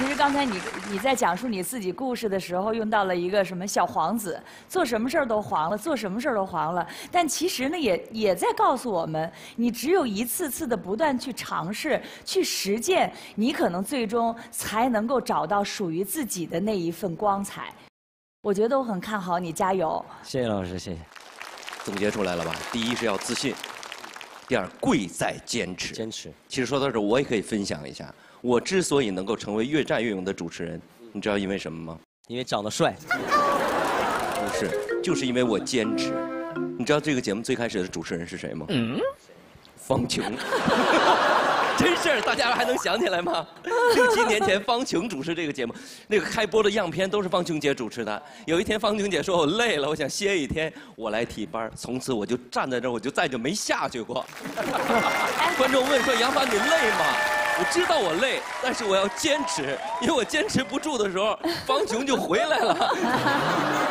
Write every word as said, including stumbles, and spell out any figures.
其实刚才你你在讲述你自己故事的时候，用到了一个什么小皇子，做什么事儿都黄了，做什么事儿都黄了。但其实呢，也也在告诉我们，你只有一次次的不断去尝试、去实践，你可能最终才能够找到属于自己的那一份光彩。我觉得我很看好你，加油！ 谢谢老师，谢谢。 总结出来了吧？第一是要自信，第二贵在坚持。 坚持。 其实说到这儿，我也可以分享一下，我之所以能够成为越战越勇的主持人，你知道因为什么吗？ 因为长得帅。 不是，就是因为我坚持。你知道这个节目最开始的主持人是谁吗？嗯，方琼。真事儿，大家还能想起来吗？六七年前，方琼主持这个节目，那个开播的样片都是方琼姐主持的。有一天，方琼姐说：“我累了，我想歇一天，我来替班。”从此我就站在这儿，我就再就没下去过。观众问说：“杨凡，你累吗？”我知道我累，但是我要坚持，因为我坚持不住的时候，方琼就回来了。